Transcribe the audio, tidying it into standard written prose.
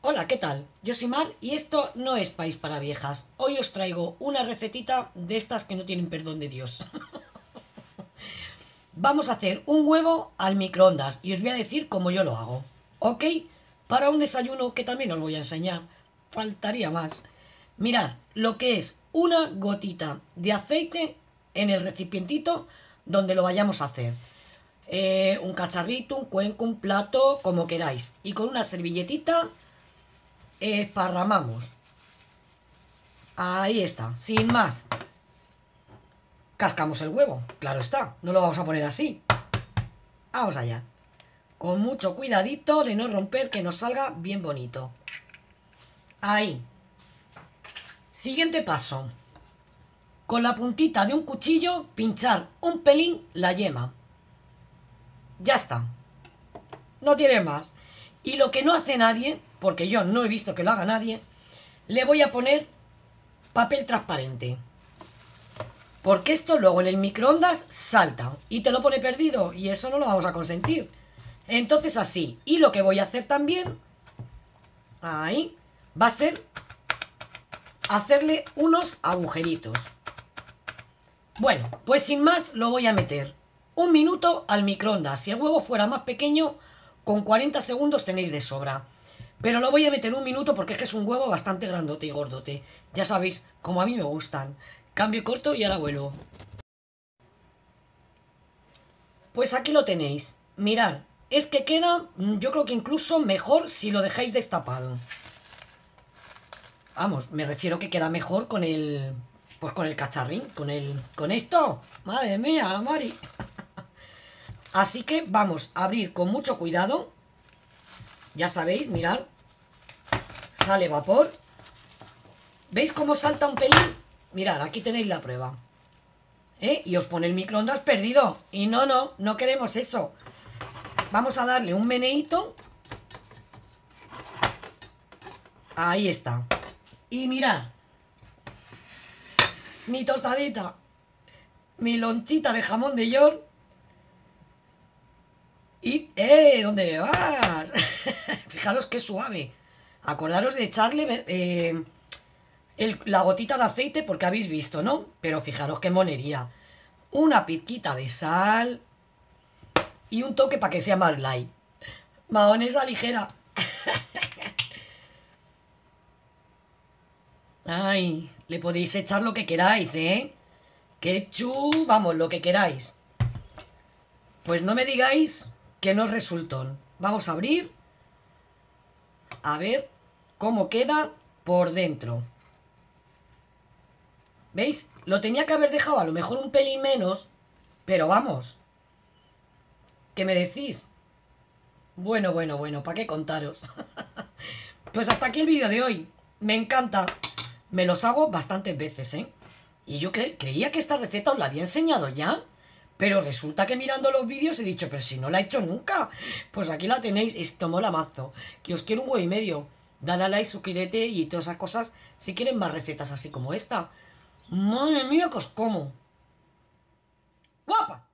Hola, ¿qué tal? Yo soy Mar y esto no es País para Viejas. Hoy os traigo una recetita de estas que no tienen perdón de Dios. Vamos a hacer un huevo al microondas y os voy a decir cómo yo lo hago. ¿Ok? Para un desayuno que también os voy a enseñar. Faltaría más. Mirad, lo que es una gotita de aceite en el recipientito donde lo vayamos a hacer. Un cacharrito, un cuenco, un plato, como queráis. Y con una servilletita esparramamos. Ahí está, sin más. Cascamos el huevo, claro está, no lo vamos a poner así. Vamos allá. Con mucho cuidadito de no romper, que nos salga bien bonito. Ahí. Siguiente paso. Con la puntita de un cuchillo pinchar un pelín la yema. Ya está. No tiene más. Y lo que no hace nadie, porque yo no he visto que lo haga nadie, le voy a poner papel transparente. Porque esto luego en el microondas salta y te lo pone perdido y eso no lo vamos a consentir. Entonces así. Y lo que voy a hacer también, ahí, va a ser hacerle unos agujeritos. Bueno, pues sin más lo voy a meter 1 minuto al microondas. Si el huevo fuera más pequeño, con 40 segundos tenéis de sobra. Pero lo voy a meter 1 minuto porque es que es un huevo bastante grandote y gordote. Ya sabéis, como a mí me gustan. Cambio corto y ahora vuelvo. Pues aquí lo tenéis. Mirad, es que queda, yo creo que incluso mejor si lo dejáis destapado. Vamos, me refiero que queda mejor con el, pues con el cacharrín, con esto. Madre mía, Mari. Así que vamos a abrir con mucho cuidado. Ya sabéis, mirad. Sale vapor. ¿Veis cómo salta un pelín? Mirad, aquí tenéis la prueba. Y os pone el microondas perdido. Y no queremos eso. Vamos a darle un meneíto. Ahí está. Y mirad. Mi tostadita. Mi lonchita de jamón de York. Y, ¿dónde vas? Fijaros qué suave. Acordaros de echarle la gotita de aceite porque habéis visto, ¿no? Pero fijaros qué monería. Una pizquita de sal y un toque para que sea más light. Mahonesa ligera. Ay, le podéis echar lo que queráis, ¿eh? Ketchup, vamos, lo que queráis. Pues no me digáis que no resultó. Vamos a abrir. A ver cómo queda por dentro. ¿Veis? Lo tenía que haber dejado a lo mejor un pelín menos. Pero vamos. ¿Qué me decís? Bueno, ¿para qué contaros? Pues hasta aquí el vídeo de hoy. Me encanta. Me los hago bastantes veces, ¿eh? Y yo creía que esta receta os la había enseñado ya. Pero resulta que mirando los vídeos he dicho, pero si no la he hecho nunca. Pues aquí la tenéis, esto mola mazo. Que os quiero un huevo y medio. Dale a like, suscríbete y todas esas cosas si quieren más recetas así como esta. Madre mía, que os como. ¡Guapas!